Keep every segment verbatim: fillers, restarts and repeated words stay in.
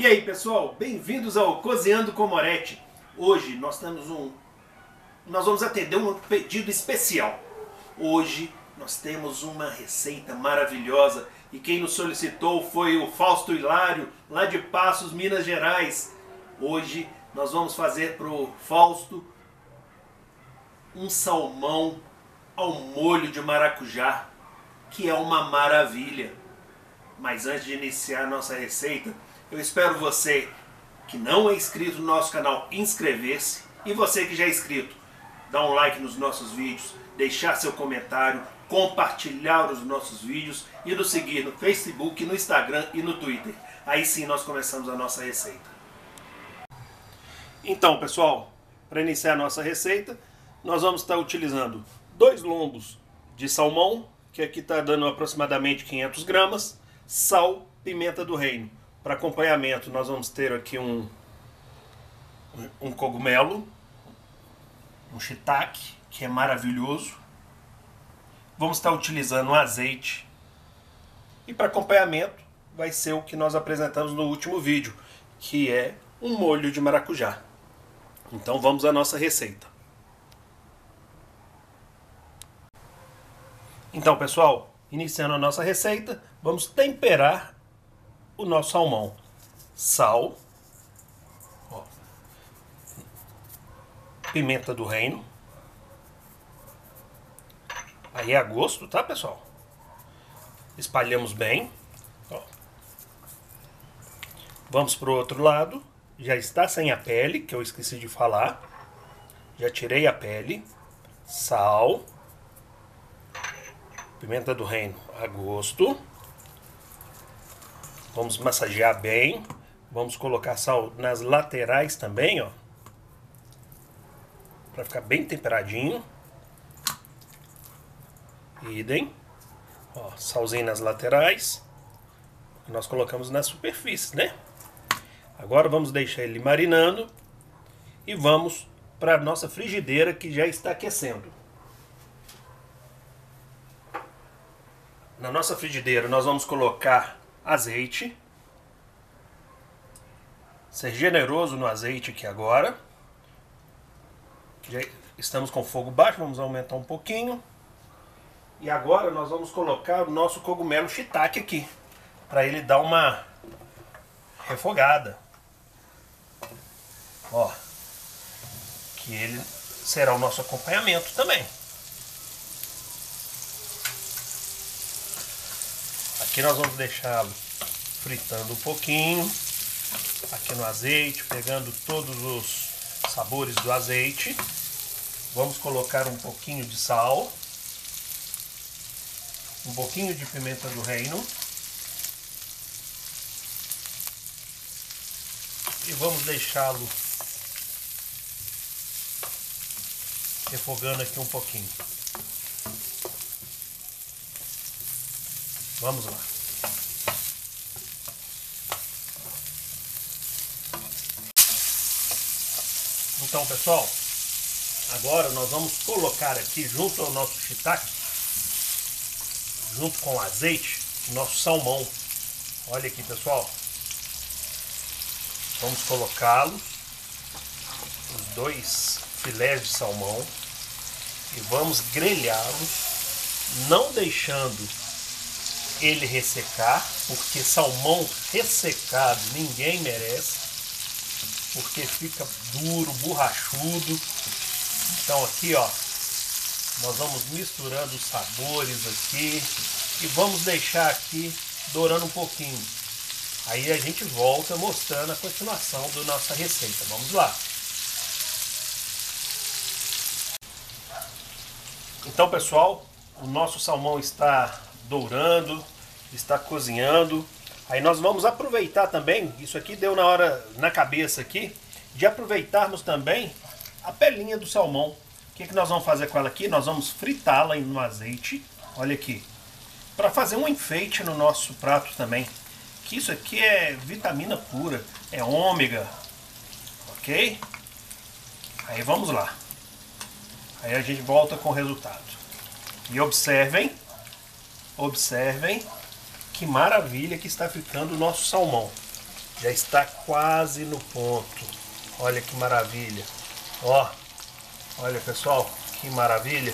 aí pessoal, bem-vindos ao Cozinhando com Moretti. Hoje nós temos um, nós vamos atender um pedido especial. Hoje nós temos uma receita maravilhosa e quem nos solicitou foi o Fausto Hilário, lá de Passos, Minas Gerais. Hoje nós vamos fazer para o Fausto um salmão ao molho de maracujá, que é uma maravilha. Mas antes de iniciar a nossa receita, eu espero você que não é inscrito no nosso canal inscrever-se, e você que já é inscrito, dar um like nos nossos vídeos, deixar seu comentário, compartilhar os nossos vídeos e nos seguir no Facebook, no Instagram e no Twitter. Aí sim nós começamos a nossa receita. Então pessoal, para iniciar a nossa receita, nós vamos estar utilizando dois lombos de salmão, que aqui está dando aproximadamente quinhentos gramas, sal, pimenta do reino. Para acompanhamento nós vamos ter aqui um, um cogumelo, um shiitake, que é maravilhoso. Vamos estar utilizando um azeite. E para acompanhamento vai ser o que nós apresentamos no último vídeo, que é um molho de maracujá. Então vamos à nossa receita. Então pessoal, iniciando a nossa receita, vamos temperar o nosso salmão. Sal, ó, pimenta do reino, aí é a gosto, tá pessoal? Espalhamos bem, ó. Vamos para o outro lado, já está sem a pele, que eu esqueci de falar, já tirei a pele. Sal, pimenta do reino a gosto. Vamos massagear bem. Vamos colocar sal nas laterais também, ó, para ficar bem temperadinho. Idem. Ó, salzinho nas laterais. Nós colocamos na superfície, né? Agora vamos deixar ele marinando e vamos para a nossa frigideira, que já está aquecendo. Na nossa frigideira nós vamos colocar azeite. Ser generoso no azeite aqui agora. Já estamos com fogo baixo, vamos aumentar um pouquinho. E agora nós vamos colocar o nosso cogumelo shiitake aqui, para ele dar uma refogada. Ó, que ele será o nosso acompanhamento também. Aqui nós vamos deixá-lo fritando um pouquinho, aqui no azeite, pegando todos os sabores do azeite. Vamos colocar um pouquinho de sal, um pouquinho de pimenta do reino e vamos deixá-lo refogando aqui um pouquinho. Vamos lá. Então pessoal, agora nós vamos colocar aqui junto ao nosso shiitake, junto com o azeite, o nosso salmão. Olha aqui pessoal. Vamos colocá-los, os dois filés de salmão, e vamos grelhá-los, não deixando ele ressecar, porque salmão ressecado ninguém merece, porque fica duro, borrachudo. Então aqui ó, nós vamos misturando os sabores aqui e vamos deixar aqui dourando um pouquinho. Aí a gente volta mostrando a continuação da nossa receita. Vamos lá. Então pessoal, o nosso salmão está dourando, está cozinhando. Aí nós vamos aproveitar também, isso aqui deu na hora, na cabeça aqui, de aproveitarmos também a pelinha do salmão. O que, que nós vamos fazer com ela aqui? Nós vamos fritá-la no azeite, olha aqui, para fazer um enfeite no nosso prato também. Que isso aqui é vitamina pura, é ômega, ok? Aí vamos lá. Aí a gente volta com o resultado. E observem, observem que maravilha que está ficando o nosso salmão. Já está quase no ponto. Olha que maravilha. Ó, olha pessoal, que maravilha.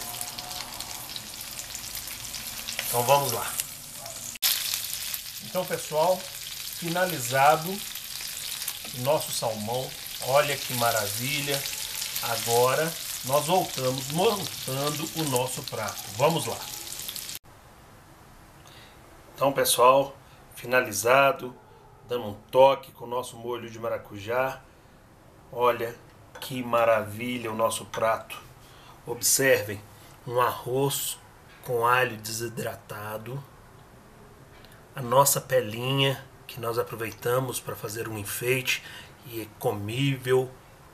Então vamos lá. Então pessoal, finalizado o nosso salmão. Olha que maravilha. Agora nós voltamos montando o nosso prato. Vamos lá. Então pessoal, finalizado, dando um toque com o nosso molho de maracujá. Olha que maravilha o nosso prato. Observem, um arroz com alho desidratado, a nossa pelinha que nós aproveitamos para fazer um enfeite e é comível.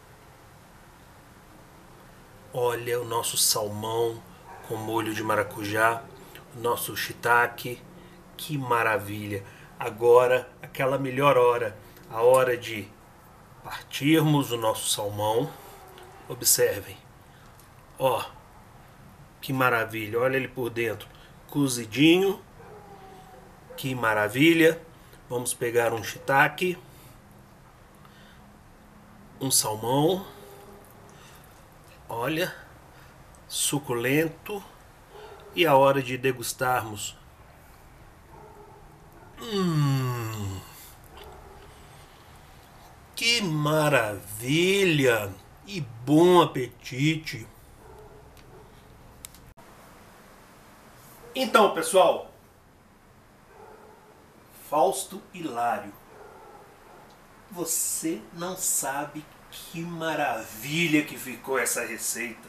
Olha o nosso salmão com molho de maracujá, o nosso shiitake, que maravilha. Agora, aquela melhor hora, a hora de partirmos o nosso salmão. Observem, ó, que maravilha, olha ele por dentro, cozidinho, que maravilha. Vamos pegar um shiitake, um salmão, olha, suculento, e a hora de degustarmos. Hum, que maravilha e bom apetite! Então, pessoal, Fausto Hilário, você não sabe que maravilha que ficou essa receita.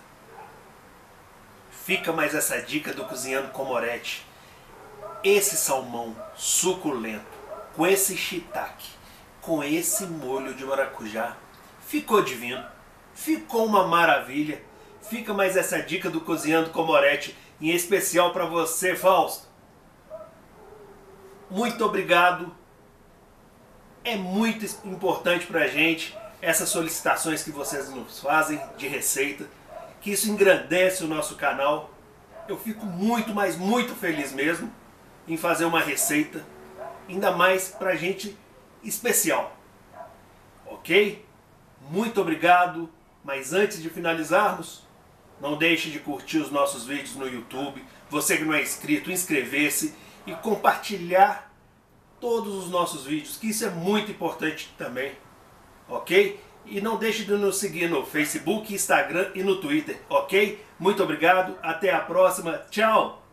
Fica mais essa dica do Cozinhando com Moretti. Esse salmão suculento, com esse shiitake, com esse molho de maracujá, ficou divino, ficou uma maravilha. Fica mais essa dica do Cozinhando com Moretti, em especial para você, Fausto. Muito obrigado. É muito importante para a gente essas solicitações que vocês nos fazem de receita, que isso engrandece o nosso canal. Eu fico muito, mas muito feliz mesmo em fazer uma receita, ainda mais pra gente especial, ok? Muito obrigado, mas antes de finalizarmos, não deixe de curtir os nossos vídeos no YouTube, você que não é inscrito, inscrever-se e compartilhar todos os nossos vídeos, que isso é muito importante também, ok? E não deixe de nos seguir no Facebook, Instagram e no Twitter, ok? Muito obrigado, até a próxima, tchau!